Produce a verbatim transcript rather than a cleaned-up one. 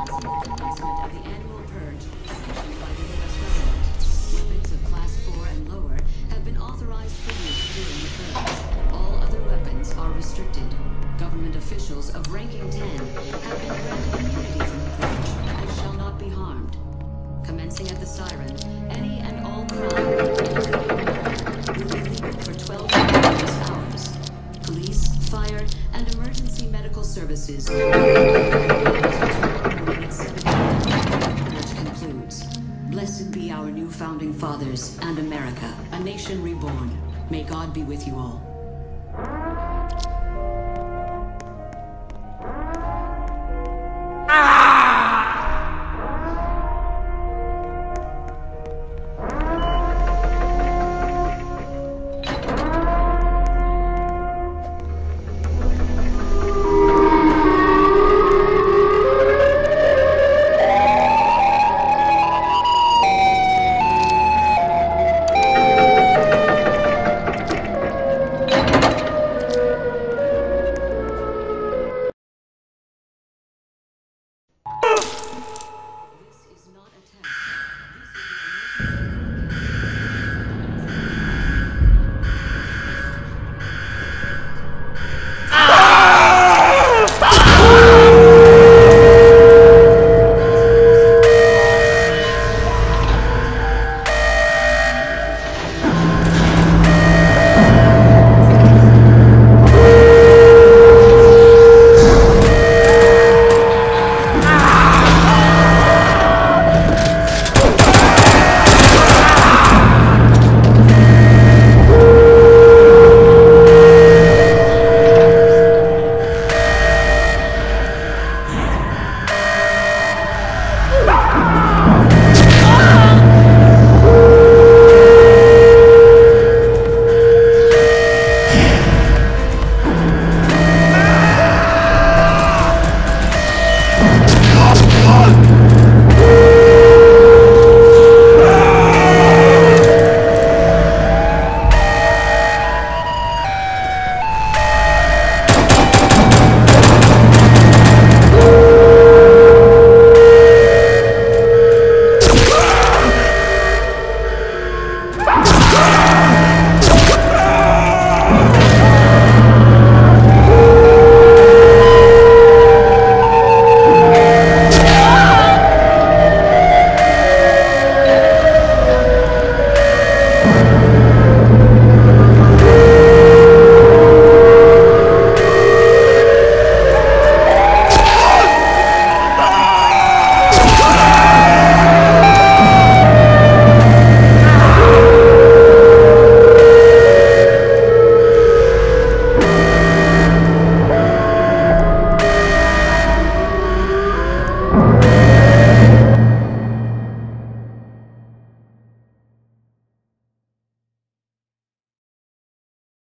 Announcement of the annual purge sanctioned by the U S government. Weapons of class four and lower have been authorized for use during the purge. All other weapons are restricted. Government officials of ranking ten have been granted immunity from the purge and shall not be harmed. Commencing at the siren, any and all crime, including murder, will be legal for twelve continuous hours. Police, fire, and emergency medical services will be at seven p.m. Purge concludes. Blessed be our new founding fathers and America, a nation reborn. May God be with you all.